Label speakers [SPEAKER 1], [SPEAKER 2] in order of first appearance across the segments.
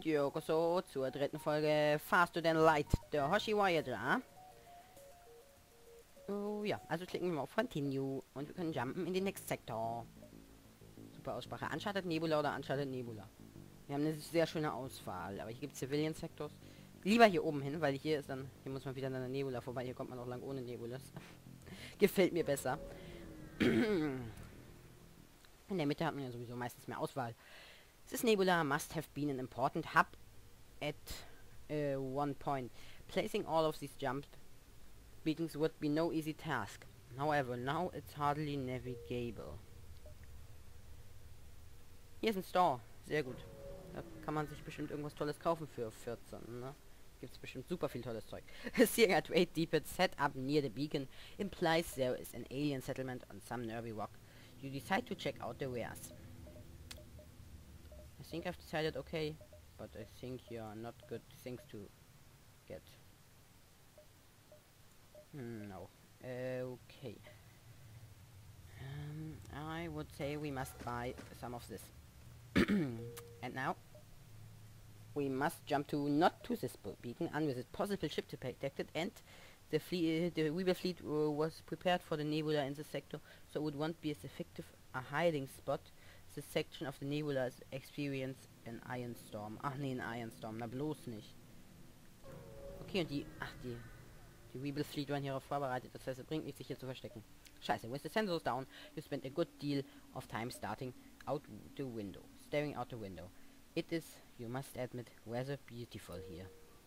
[SPEAKER 1] Und Yokoso zur dritten Folge Faster Than Light, der Hoshi Voyager. Oh ja, also klicken wir mal auf Continue und wir können jumpen in den Next Sector. Super Aussprache. Uncharted Nebula oder Uncharted Nebula. Wir haben eine sehr schöne Auswahl, aber hier gibt es Civilian Sectors. Lieber hier oben hin, weil hier ist dann, hier muss man wieder an der Nebula vorbei, hier kommt man auch lang ohne Nebulas. Gefällt mir besser. In der Mitte hat man ja sowieso meistens mehr Auswahl. This nebula must have been an important hub at one point. Placing all of these jump beacons would be no easy task. However, now it's hardly navigable. Hier ist ein Store. Sehr gut. Da kann man sich bestimmt irgendwas Tolles kaufen für 14, ne? Gibt's bestimmt super viel tolles Zeug. Seeing a trade depot set up near the beacon implies there is an alien settlement on some nervy rock. You decide to check out the wares. I think I've decided okay, but I think you are not good things to get. No. Okay. I would say we must buy some of this. And now we must jump to not to this beacon, unvisit possible ship detected, and the Weeble fleet was prepared for the nebula in the sector, so it would not be as effective a hiding spot. This section of the nebula is experience an Iron Storm. Ach nee, ein Iron Storm, na bloß nicht. Okay, und die Weeble Fleet waren hierauf vorbereitet, das heißt, es bringt nichts, sich hier zu verstecken. Scheiße, with the sensors down, you spend a good deal of time staring out the window. It is, you must admit, rather beautiful here.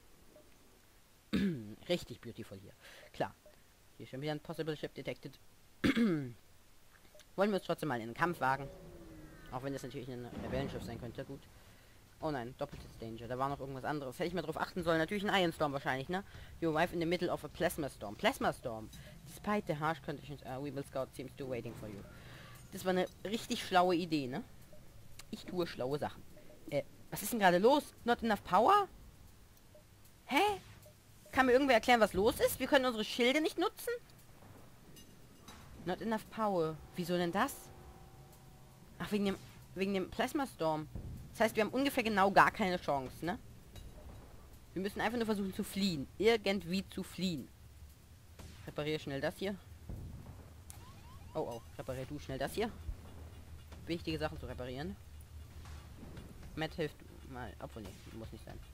[SPEAKER 1] Richtig beautiful hier. Klar. Hier schon wieder ein Possible Ship detected. Wollen wir uns trotzdem mal in den Kampf wagen? Auch wenn das natürlich ein Rebellenschiff sein könnte, gut. Oh nein, doppeltes Danger. Da war noch irgendwas anderes. Hätte ich mal drauf achten sollen. Natürlich ein Iron Storm wahrscheinlich, ne? You arrive in the middle of a Plasma Storm. Plasma Storm. Despite the harsh conditions, Weeble Scout seems to waiting for you. Das war eine richtig schlaue Idee, ne? Ich tue schlaue Sachen. Was ist denn gerade los? Not enough power? Hä? Kann mir irgendwer erklären, was los ist? Wir können unsere Schilde nicht nutzen? Not enough power. Wieso denn das? Ach, wegen dem Plasma Storm. Das heißt, wir haben ungefähr genau gar keine Chance, ne? Wir müssen einfach nur versuchen zu fliehen. Irgendwie zu fliehen. Repariere schnell das hier. Oh, reparier du schnell das hier. Wichtige Sachen zu reparieren. Matt hilft mal. Obwohl, nee, muss nicht sein.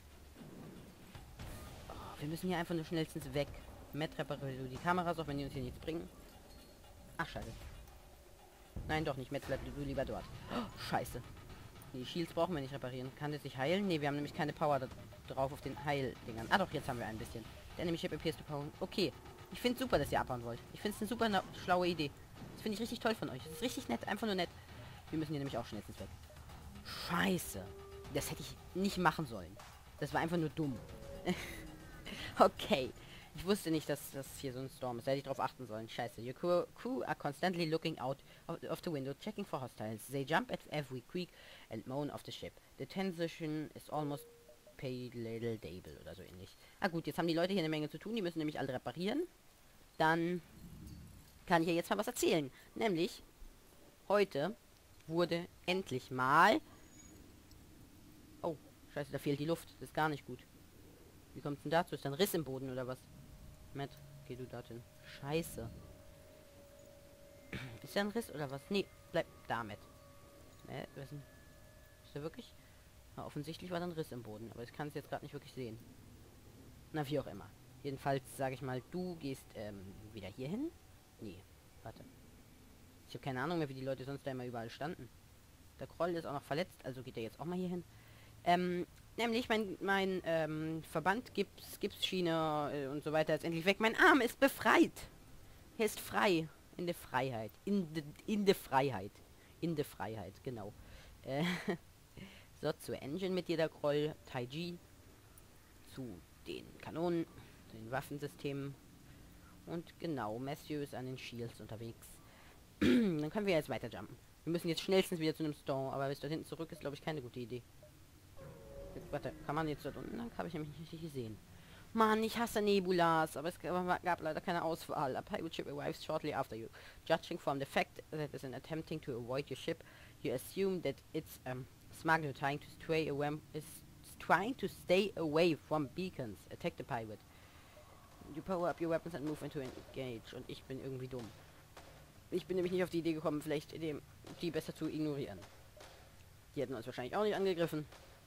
[SPEAKER 1] Oh, wir müssen hier einfach nur schnellstens weg. Matt repariert die Kameras, auch wenn die uns hier nichts bringen. Ach, scheiße. Nein, doch nicht. Matt, bleib du lieber dort. Oh, scheiße. Die Shields brauchen wir nicht reparieren. Kann der sich heilen? Ne, wir haben nämlich keine Power drauf auf den Heildingern. Ah doch, jetzt haben wir ein bisschen. Der nämlich Ship appears to power. Okay. Ich finde super, dass ihr abhauen wollt. Ich finde es eine super schlaue Idee. Das finde ich richtig toll von euch. Das ist richtig nett. Einfach nur nett. Wir müssen hier nämlich auch schnellstens weg. Scheiße. Das hätte ich nicht machen sollen. Das war einfach nur dumm. Okay. Ich wusste nicht, dass das hier so ein Storm ist. Da hätte ich drauf achten sollen. Scheiße. Your crew are constantly looking out of the window, checking for hostiles. They jump at every creak and moan of the ship. The transition is almost palatable oder so ähnlich. Ah gut, jetzt haben die Leute hier eine Menge zu tun. Die müssen nämlich alle reparieren. Dann kann ich ja jetzt mal was erzählen. Nämlich, heute wurde endlich mal... Oh, scheiße, da fehlt die Luft. Das ist gar nicht gut. Wie kommt es denn dazu? Ist da ein Riss im Boden oder was? Matt, geh du dorthin. Scheiße. Ist da ein Riss oder was? Nee, bleib da, Matt. Was denn? Ist da wirklich? Na, offensichtlich war da ein Riss im Boden, aber ich kann es jetzt gerade nicht wirklich sehen. Na, wie auch immer. Jedenfalls sage ich mal, du gehst wieder hier hin? Nee, warte. Ich habe keine Ahnung mehr, wie die Leute sonst da immer überall standen. Der Kroll ist auch noch verletzt, also geht er jetzt auch mal hier hin. Nämlich mein Verband Gipsschiene und so weiter ist endlich weg. Mein Arm ist befreit. Er ist frei. In der Freiheit. In der Freiheit. In der Freiheit, genau. So, zur Engine mit dir, der Kroll. Taiji. Zu den Kanonen. Den Waffensystemen. Und genau, Matthew ist an den Shields unterwegs. Dann können wir jetzt weiter jumpen. Wir müssen jetzt schnellstens wieder zu einem Store, aber bis da hinten zurück ist, glaube ich, keine gute Idee. Jetzt, warte, kann man jetzt dort unten lang? Habe ich nämlich nicht richtig gesehen. Mann, ich hasse Nebulas, aber es gab leider keine Auswahl. A pirate ship arrives shortly after you. Judging from the fact that it's attempting to avoid your ship, you assume that it's smuggler trying to stray away trying to stay away from beacons. Attack the pirate. You power up your weapons and move into engage. Und ich bin irgendwie dumm. Ich bin nämlich nicht auf die Idee gekommen, vielleicht die besser zu ignorieren. Die hätten uns wahrscheinlich auch nicht angegriffen.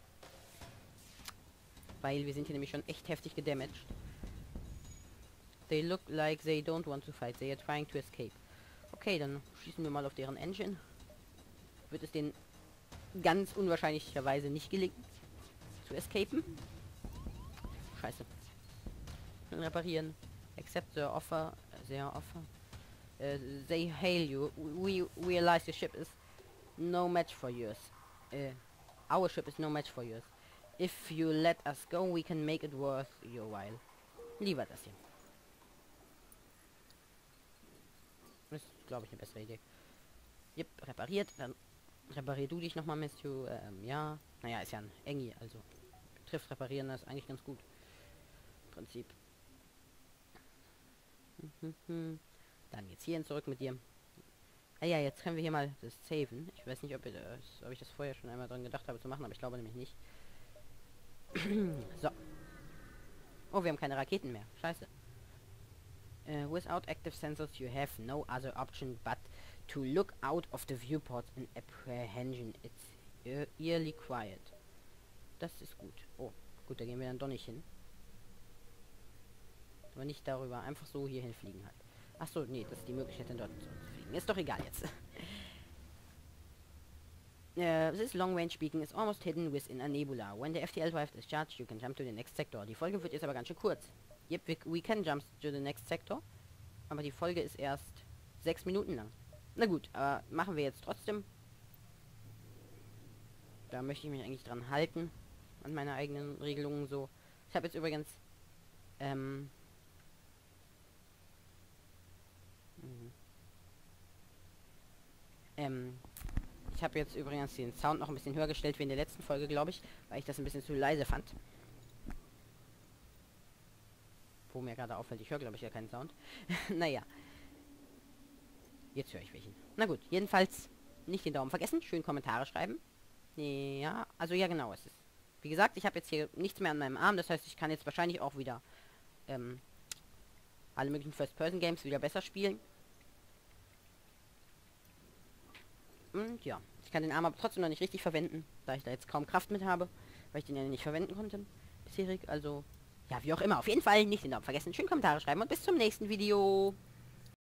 [SPEAKER 1] Weil wir sind hier nämlich schon echt heftig gedamaged. They look like they don't want to fight. They are trying to escape. Okay, dann schießen wir mal auf deren Engine. Wird es denen ganz unwahrscheinlicherweise nicht gelingen, zu escapen. Scheiße. Reparieren. Accept the offer. Their offer. They hail you. We realize your ship is no match for yours. Our ship is no match for yours. If you let us go, we can make it worth your while. Lieber das hier. Das ist, glaube ich, eine bessere Idee. Yep, repariert. Dann reparier du dich nochmal, Matthew. Ja. Naja, ist ja ein Engi, also. Trifft reparieren, das ist eigentlich ganz gut. Im Prinzip. Dann jetzt hierhin zurück mit dir. Ah ja, jetzt können wir hier mal das saven. Ich weiß nicht, ob ich das vorher schon einmal dran gedacht habe zu machen, aber ich glaube nämlich nicht. So. Oh, wir haben keine Raketen mehr. Scheiße. Without active sensors you have no other option but to look out of the viewport in apprehension. It's eerily quiet. Das ist gut. Oh, gut, da gehen wir dann doch nicht hin. Aber nicht darüber, einfach so hierhin fliegen halt. Achso, nee, das ist die Möglichkeit, dann dort zu fliegen. Ist doch egal jetzt. This long-range beacon is almost hidden within a nebula. When the FTL drive is charged, you can jump to the next sector. Die Folge wird jetzt aber ganz schön kurz. Yep, we can jump to the next sector. Aber die Folge ist erst 6 Minuten lang. Na gut, aber machen wir jetzt trotzdem. Da möchte ich mich eigentlich dran halten. An meine eigenen Regelungen so. Ich habe jetzt übrigens... ich habe jetzt übrigens den Sound noch ein bisschen höher gestellt wie in der letzten Folge, glaube ich, weil ich das ein bisschen zu leise fand. Wo mir gerade auffällt, ich höre, glaube ich, ja keinen Sound. Naja. Jetzt höre ich welchen. Na gut, jedenfalls nicht den Daumen vergessen, schön Kommentare schreiben. Ja, also ja genau, es ist. Wie gesagt, ich habe jetzt hier nichts mehr an meinem Arm, das heißt, ich kann jetzt wahrscheinlich auch wieder alle möglichen First-Person-Games wieder besser spielen. Und ja, ich kann den Arm aber trotzdem noch nicht richtig verwenden, da ich da jetzt kaum Kraft mit habe, weil ich den ja nicht verwenden konnte bisherig. Also, ja, wie auch immer. Auf jeden Fall nicht den Daumen vergessen, schön Kommentare schreiben und bis zum nächsten Video.